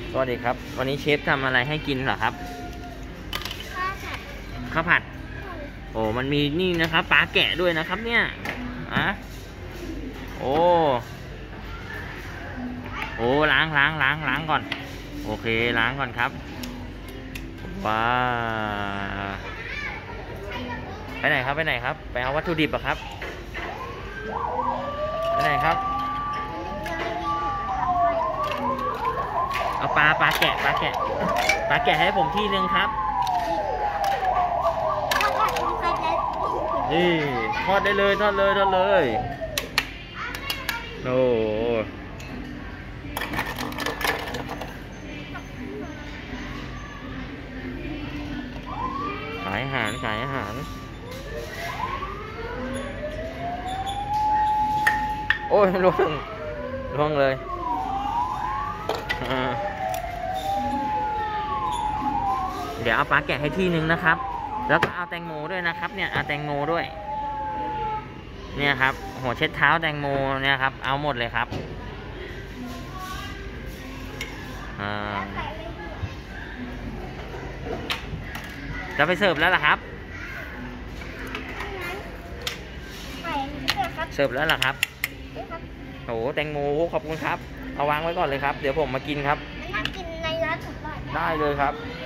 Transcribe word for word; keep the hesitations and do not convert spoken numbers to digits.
สวัสดีครับวันนี้เชฟทำอะไรให้กินเหรอครับข้าวผัดข้าวผัดโอ้มันมีนี่นะครับปลาแกะด้วยนะครับเนี่ยอะโอ้โอ้ล้างล้างล้างล้างก่อนโอเคล้างก่อนครับว้าไปไหนครับไปไหนครับไปเอาวัตถุดิบอะครับไปไหนครับเอาปลาปลาแกะปลาแกะปลาแกะให้ผมที่หนึ่งครับนี่ทอดได้เลยทอดเลยทอดเลยโอ้ขายอาหารขายอาหารโอ้ยล่วงล่วงเลยเดี๋ยวเอาปลาแกะให้ที่หนึ่งนะครับแล้วก็เอาแตงโมด้วยนะครับเนี่ยเอาแตงโมด้วยเนี่ยครับหัวเช็ดเท้าแตงโมเนี่ยครับเอาหมดเลยครับจะไปเสิร์ฟแล้วล่ะครับเสิร์ฟแล้วล่ะครับโอ้แตงโมขอบคุณครับเอาวางไว้ก่อนเลยครับเดี๋ยวผมมากินครับนั่งกินในร้านถูกได้ได้เลยครับ